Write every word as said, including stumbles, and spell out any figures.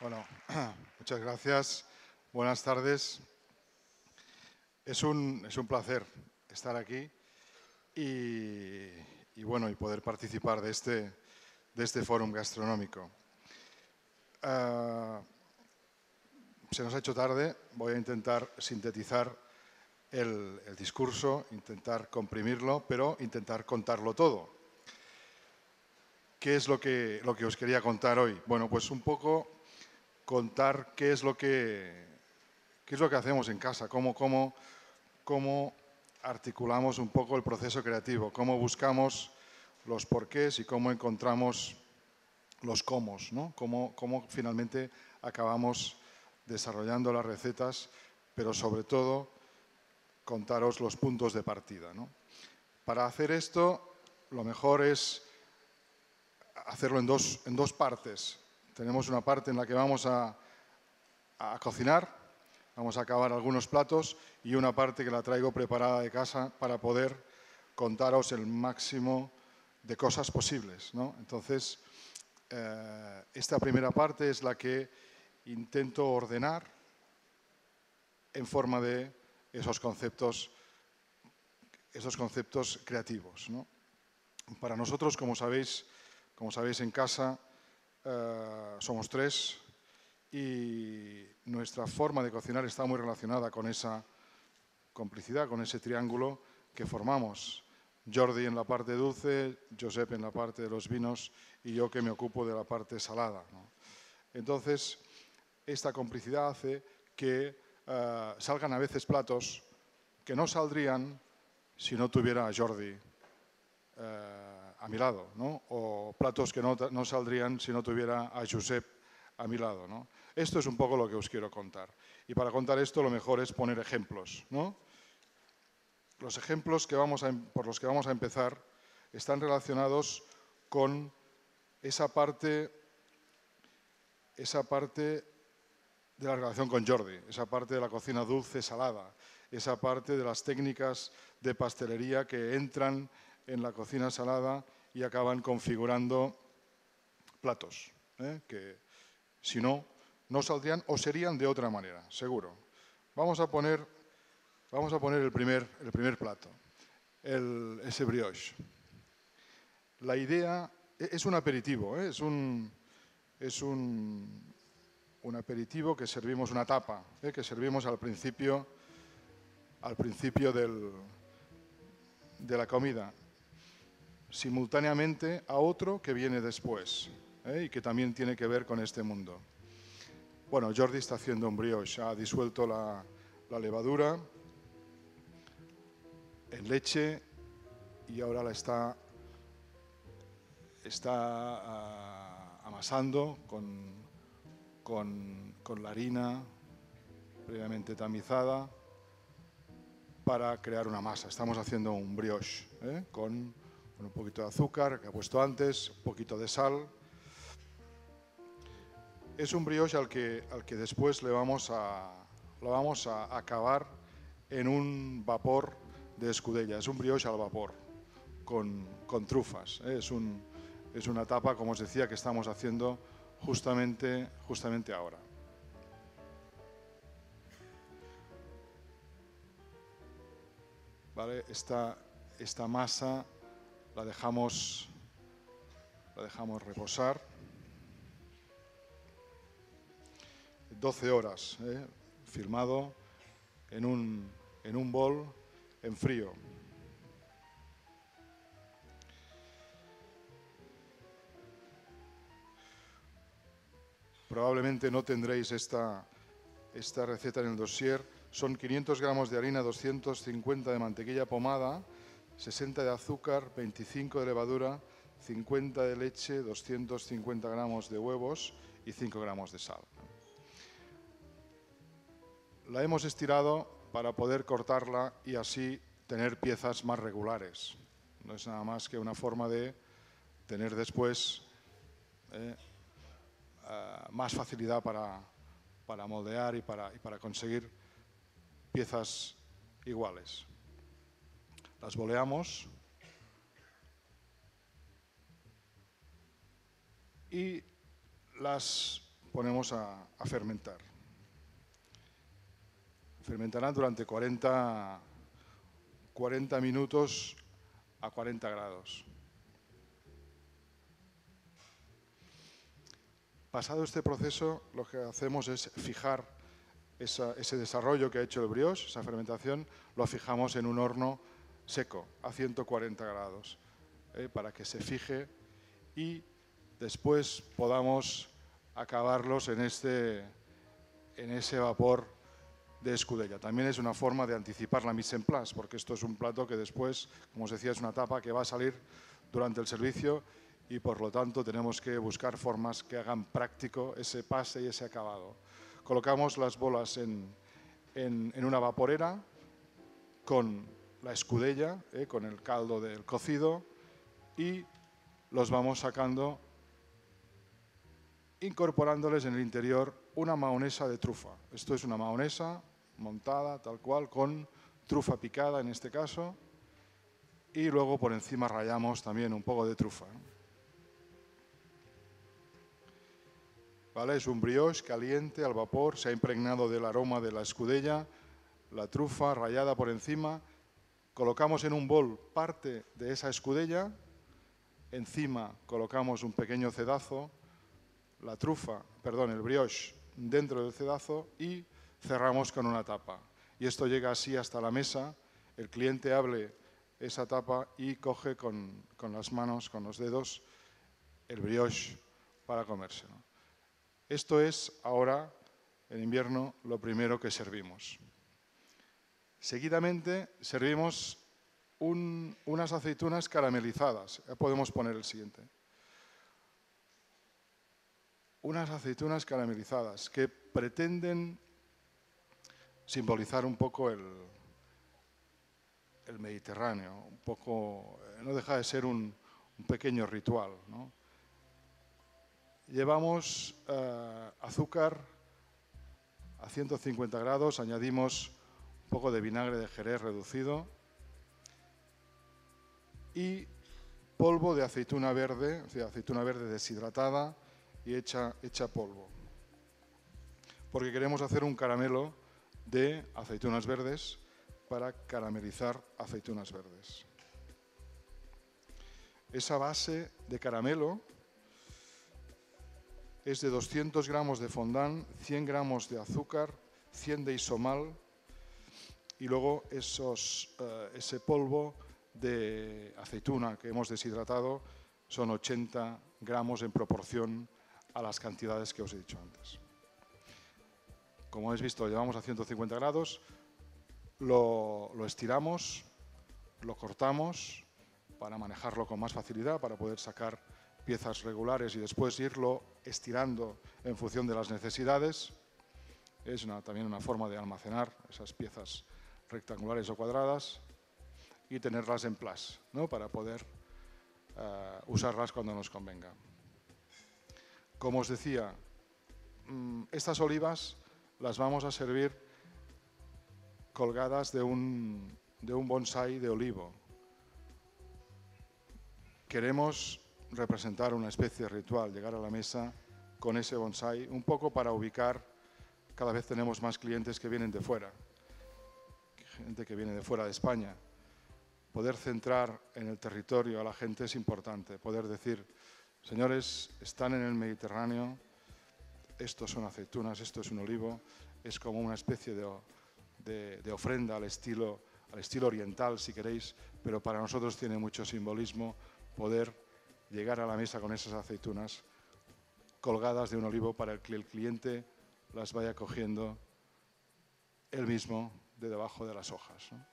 Bueno, muchas gracias. Buenas tardes. Es un, es un placer estar aquí y, y, bueno, y poder participar de este, de este fórum gastronómico. Uh, se nos ha hecho tarde. Voy a intentar sintetizar el, el discurso, intentar comprimirlo, pero intentar contarlo todo. ¿Qué es lo que, lo que os quería contar hoy? Bueno, pues un poco contar qué es lo que, qué es lo que hacemos en casa, cómo, cómo, cómo articulamos un poco el proceso creativo, cómo buscamos los porqués y cómo encontramos los cómo, ¿no? Cómo, cómo finalmente acabamos desarrollando las recetas, pero sobre todo contaros los puntos de partida, ¿no? Para hacer esto, lo mejor es hacerlo en dos, en dos partes. Tenemos una parte en la que vamos a, a cocinar, vamos a acabar algunos platos y una parte que la traigo preparada de casa para poder contaros el máximo de cosas posibles, ¿no? Entonces, eh, esta primera parte es la que intento ordenar en forma de esos conceptos, esos conceptos creativos, ¿no? Para nosotros, como sabéis, como sabéis en casa, eh, somos tres y nuestra forma de cocinar está muy relacionada con esa complicidad, con ese triángulo que formamos. Jordi en la parte dulce, Josep en la parte de los vinos y yo que me ocupo de la parte salada, ¿no? Entonces, esta complicidad hace que uh, salgan a veces platos que no saldrían si no tuviera a Jordi uh, a mi lado, ¿no? O platos que no, no saldrían si no tuviera a Josep a mi lado, ¿no? Esto es un poco lo que os quiero contar. Y para contar esto lo mejor es poner ejemplos, ¿no? Los ejemplos que vamos a, por los que vamos a empezar están relacionados con esa parte, esa parte de la relación con Jordi, esa parte de la cocina dulce salada, esa parte de las técnicas de pastelería que entran en la cocina salada y acaban configurando platos, ¿eh? que si no, no saldrían o serían de otra manera, seguro. Vamos a poner, vamos a poner el, primer, el primer plato, el, ese brioche. La idea es un aperitivo, ¿eh? es, un, es un, un aperitivo que servimos, una tapa, ¿eh? que servimos al principio, al principio del, de la comida, simultáneamente a otro que viene después, ¿eh? y que también tiene que ver con este mundo. Bueno, Jordi está haciendo un brioche, ha disuelto la, la levadura en leche y ahora la está, está uh, amasando con, con, con la harina previamente tamizada para crear una masa. Estamos haciendo un brioche ¿eh? con, con un poquito de azúcar que ha puesto antes, un poquito de sal. Es un brioche al que, al que después le vamos a, lo vamos a acabar en un vapor de escudella. Es un brioche al vapor con, con trufas. ¿eh? Es, un, es una tapa, como os decía, que estamos haciendo justamente, justamente ahora. ¿Vale? Esta, esta masa la dejamos, la dejamos reposar doce horas, ¿eh? firmado en un, en un bol en frío. Probablemente no tendréis esta, esta receta en el dossier. Son quinientos gramos de harina, doscientos cincuenta de mantequilla pomada, sesenta de azúcar, veinticinco de levadura, cincuenta de leche, doscientos cincuenta gramos de huevos y cinco gramos de sal. La hemos estirado para poder cortarla y así tener piezas más regulares. No es nada más que una forma de tener después eh, uh, más facilidad para, para moldear y para, y para conseguir piezas iguales. Las boleamos y las ponemos a, a fermentar. Fermentarán durante cuarenta, cuarenta minutos a cuarenta grados. Pasado este proceso, lo que hacemos es fijar esa, ese desarrollo que ha hecho el brioche, esa fermentación, lo fijamos en un horno seco a ciento cuarenta grados, eh, para que se fije y después podamos acabarlos en, este, en ese vapor de escudella. También es una forma de anticipar la mise en place, porque esto es un plato que después, como os decía, es una tapa que va a salir durante el servicio y por lo tanto tenemos que buscar formas que hagan práctico ese pase y ese acabado. Colocamos las bolas en, en, en una vaporera con la escudella, eh, con el caldo del cocido y los vamos sacando incorporándoles en el interior una mahonesa de trufa. Esto es una mahonesa montada tal cual con trufa picada en este caso y luego por encima rallamos también un poco de trufa. ¿Vale? Es un brioche caliente al vapor, se ha impregnado del aroma de la escudella, la trufa rallada por encima. Colocamos en un bol parte de esa escudella, encima colocamos un pequeño cedazo, la trufa, perdón, el brioche dentro del cedazo y cerramos con una tapa. Y esto llega así hasta la mesa, el cliente abre esa tapa y coge con, con las manos, con los dedos, el brioche para comérselo. Esto es ahora, en invierno, lo primero que servimos. Seguidamente servimos un, unas aceitunas caramelizadas. Ya podemos poner el siguiente. Unas aceitunas caramelizadas que pretenden simbolizar un poco el, el Mediterráneo, un poco, no deja de ser un, un pequeño ritual, ¿no? Llevamos eh, azúcar a ciento cincuenta grados, añadimos un poco de vinagre de Jerez reducido y polvo de aceituna verde, o sea, aceituna verde deshidratada y hecha, hecha polvo. Porque queremos hacer un caramelo de aceitunas verdes para caramelizar aceitunas verdes. Esa base de caramelo es de doscientos gramos de fondant, cien gramos de azúcar, cien de isomal y luego esos, uh, ese polvo de aceituna que hemos deshidratado son ochenta gramos en proporción a las cantidades que os he dicho antes. Como habéis visto, lo llevamos a ciento cincuenta grados, lo, lo estiramos, lo cortamos para manejarlo con más facilidad, para poder sacar piezas regulares y después irlo estirando en función de las necesidades. Es una, también una forma de almacenar esas piezas rectangulares o cuadradas y tenerlas en place, ¿no? Para poder uh, usarlas cuando nos convenga. Como os decía, mmm, estas olivas las vamos a servir colgadas de un, de un bonsai de olivo. Queremos representar una especie de ritual, llegar a la mesa con ese bonsai, un poco para ubicar, cada vez tenemos más clientes que vienen de fuera, gente que viene de fuera de España. Poder centrar en el territorio a la gente es importante, poder decir, señores, están en el Mediterráneo, estos son aceitunas, esto es un olivo, es como una especie de, de, de ofrenda al estilo, al estilo oriental, si queréis, pero para nosotros tiene mucho simbolismo poder llegar a la mesa con esas aceitunas colgadas de un olivo para que el cliente las vaya cogiendo él mismo de debajo de las hojas, ¿no?